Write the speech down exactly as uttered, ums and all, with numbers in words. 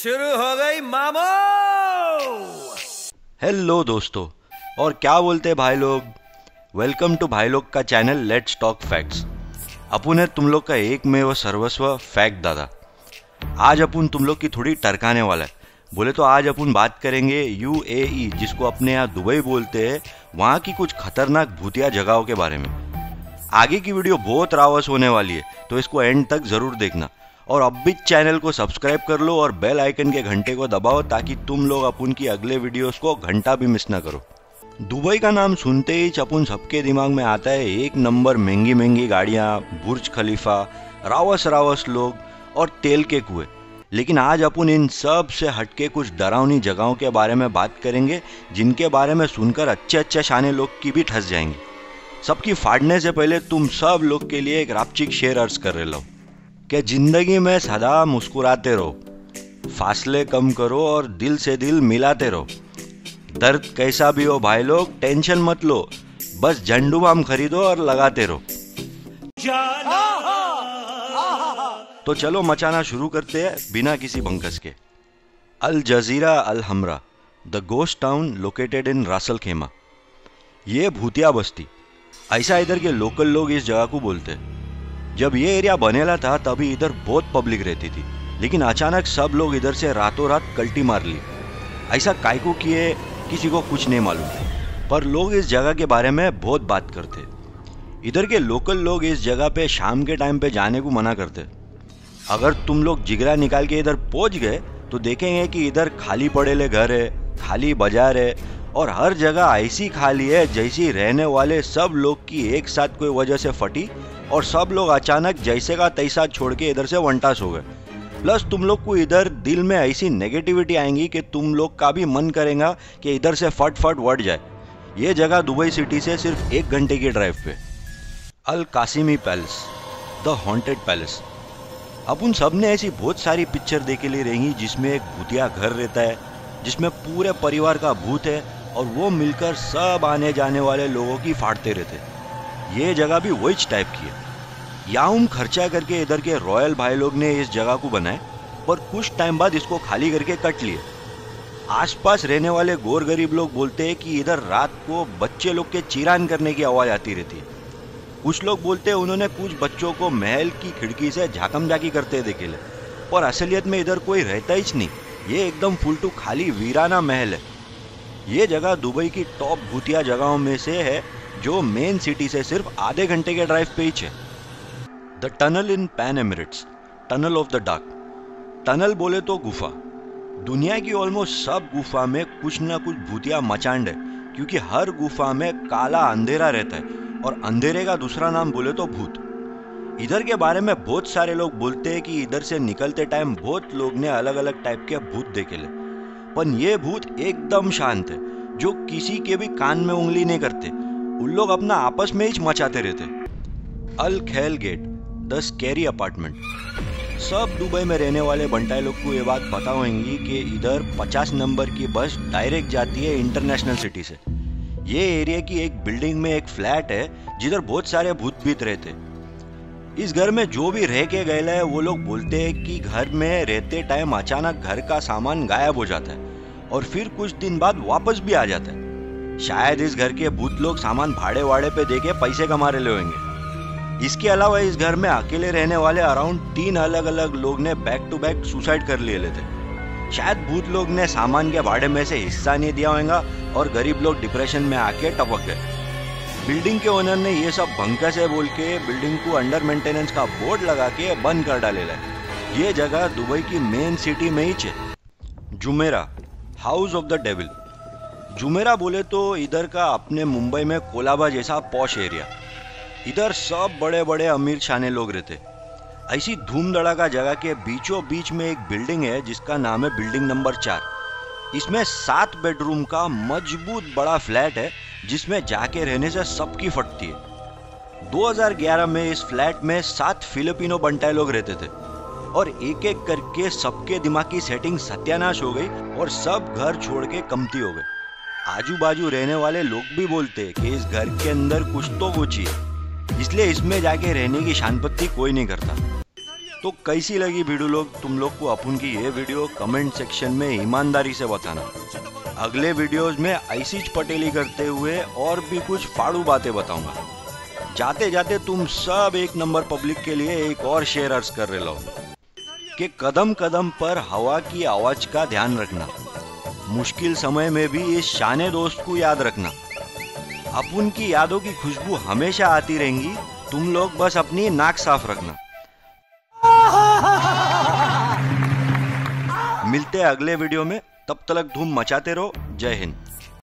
शुरू हो गई मामो। हेलो दोस्तों, और क्या बोलते हैं भाई लोग। वेलकम टू भाई लोग का चैनल लेट्स टॉक फैक्ट्स। अपुन है तुम लोग का एक में वो सर्वस्व फैक्ट दादा। आज अपुन तुम लोग की थोड़ी टरकाने वाला है। बोले तो आज अपन बात करेंगे यूएई, जिसको अपने यहाँ दुबई बोलते हैं, वहाँ की कुछ खतरनाक भूतिया जगहों के बारे में। आगे की वीडियो बहुत रावस होने वाली है, तो इसको एंड तक जरूर देखना। और अब भी चैनल को सब्सक्राइब कर लो और बेल आइकन के घंटे को दबाओ, ताकि तुम लोग अपन की अगले वीडियोस को घंटा भी मिस ना करो। दुबई का नाम सुनते ही अपन सबके दिमाग में आता है एक नंबर महंगी महंगी गाड़ियाँ, बुर्ज खलीफा, रावस रावस लोग और तेल के कुएं। लेकिन आज अपन इन सब से हटके कुछ डरावनी जगहों के बारे में बात करेंगे, जिनके बारे में सुनकर अच्छे अच्छे शाने लोग की भी ठस जाएंगे। सबकी फाड़ने से पहले तुम सब लोग के लिए एक रापचिक शेर अर्ज कर रहे लो कि जिंदगी में सदा मुस्कुराते रहो, फासले कम करो और दिल से दिल मिलाते रहो। दर्द कैसा भी हो भाई लोग, टेंशन मत लो, बस झंडू बाम खरीदो और लगाते रहो। तो चलो मचाना शुरू करते हैं बिना किसी बंकस के। अल Jazirah Al Hamra, the ghost town located in Ras Al Khaimah. ये भूतिया बस्ती, ऐसा इधर के लोकल लोग इस जगह को बोलते हैं। जब ये एरिया बनेला था तभी इधर बहुत पब्लिक रहती थी, लेकिन अचानक सब लोग इधर से रातों रात कल्टी मार ली। ऐसा कायको किए किसी को कुछ नहीं मालूम, पर लोग इस जगह के बारे में बहुत बात करते। इधर के लोकल लोग इस जगह पे शाम के टाइम पे जाने को मना करते। अगर तुम लोग जिगरा निकाल के इधर पहुंच गए तो देखेंगे कि इधर खाली पड़ेले घर है, खाली बाजार है, और हर जगह ऐसी खाली है जैसी रहने वाले सब लोग की एक साथ कोई वजह से फटी और सब लोग अचानक जैसे का तैसा छोड़ के इधर से वंटास हो गए। प्लस तुम लोग को इधर दिल में ऐसी नेगेटिविटी आएंगी कि तुम लोग का भी मन करेगा कि इधर से फट फट वट जाए। ये जगह दुबई सिटी से सिर्फ एक घंटे की ड्राइव पे। Al Qasimi Palace, the haunted palace. अपन सब ने ऐसी बहुत सारी पिक्चर देखे ली रहेंगी जिसमें एक भूतिया घर रहता है, जिसमें पूरे परिवार का भूत है और वो मिलकर सब आने जाने वाले लोगों की फाड़ते रहते। ये जगह भी वही टाइप की है। याउम खर्चा करके इधर के रॉयल भाई लोग ने इस जगह को बनाए, पर कुछ टाइम बाद इसको खाली करके कट लिए। आसपास रहने वाले गोर गरीब लोग बोलते हैं कि इधर रात को बच्चे लोग के चिरान करने की आवाज आती रहती है। कुछ लोग बोलते हैं उन्होंने कुछ बच्चों को महल की खिड़की से झाकम झाकी करते देखे ले, पर असलियत में इधर कोई रहता ही नहीं। ये एकदम फुलटू खाली वीराना महल है। ये जगह दुबई की टॉप भूतिया जगहों में से है, जो मेन सिटी से सिर्फ आधे घंटे के ड्राइव पे ही है। The tunnel in Pan Emirates, tunnel of the dark. Tunnel बोले तो गुफा। दुनिया की ऑलमोस्ट सब गुफा में कुछ ना कुछ भूतिया मचांड है, क्योंकि हर गुफा में काला अंधेरा रहता है, और अंधेरे का दूसरा नाम बोले तो भूत। इधर के बारे में बहुत सारे लोग बोलते हैं कि इधर से निकलते टाइम बहुत लोग ने अलग अलग टाइप के भूत देखे ले, पर ये भूत एकदम शांत है, जो किसी के भी कान में उंगली नहीं करते। उन लोग अपना आपस में ही मचाते रहते। Al Khail Gate, the scary apartment. सब दुबई में रहने वाले बंटाई लोग को ये बात पता होगी कि इधर पचास नंबर की बस डायरेक्ट जाती है इंटरनेशनल सिटी से। ये एरिया की एक बिल्डिंग में एक फ्लैट है जिधर बहुत सारे भूत भीत रहते। इस घर में जो भी रह के गए है वो लोग बोलते हैं कि घर में रहते टाइम अचानक घर का सामान गायब हो जाता है और फिर कुछ दिन बाद वापस भी आ जाता है। शायद इस घर के भूत लोग सामान भाड़े वाड़े पे देके पैसे कमा रहे होंगे। इसके अलावा इस घर में अकेले रहने वाले अराउंड तीन अलग अलग लोग ने बैक टू बैक सुसाइड कर लिए लेते। शायद भूत लोग ने सामान के भाड़े में से हिस्सा नहीं दिया होगा और गरीब लोग डिप्रेशन में आके टपक गए। बिल्डिंग के ओनर ने ये सब भंका से बोल के बिल्डिंग को अंडर मेंटेनेंस का बोर्ड लगा के बंद कर डाले है। ये जगह दुबई की मेन सिटी में ही है। Jumeirah, house of the devil. Jumeirah बोले तो इधर का अपने मुंबई में कोलाबा जैसा पॉश एरिया। इधर सब बड़े बड़े अमीर शाने लोग रहते। ऐसी धूम धड़ाका जगह के बीचों बीच में एक बिल्डिंग है जिसका नाम है बिल्डिंग नंबर चार। इसमें सात बेडरूम का मजबूत बड़ा फ्लैट है, जिसमें जाके रहने से सबकी फटती है। दो हज़ार ग्यारह में इस फ्लैट में सात फिलिपिनो बंटाई लोग रहते थे, और एक एक करके सबके दिमाग की सेटिंग सत्यानाश हो गई और सब घर छोड़ के कमती हो गए। आजू बाजू रहने वाले लोग भी बोलते कि इस घर के अंदर कुछ तो कुछ ही है, इसलिए इसमें जाके रहने की शांति कोई नहीं करता। तो कैसी लगी वीडियो लोग तुम लोग को अपन की ये वीडियो कमेंट सेक्शन में ईमानदारी से बताना। अगले वीडियोस में ऐसी पटेली करते हुए और भी कुछ फाड़ू बातें बताऊंगा। जाते जाते तुम सब एक नंबर पब्लिक के लिए एक और शेयर अर्ज कर रहे लो कि कदम कदम पर हवा की आवाज का ध्यान रखना। मुश्किल समय में भी इस शाने दोस्त को याद रखना। अपन की यादों की खुशबू हमेशा आती रहेंगी, तुम लोग बस अपनी नाक साफ रखना। मिलते हैं अगले वीडियो में, तब तक धूम मचाते रहो। जय हिंद।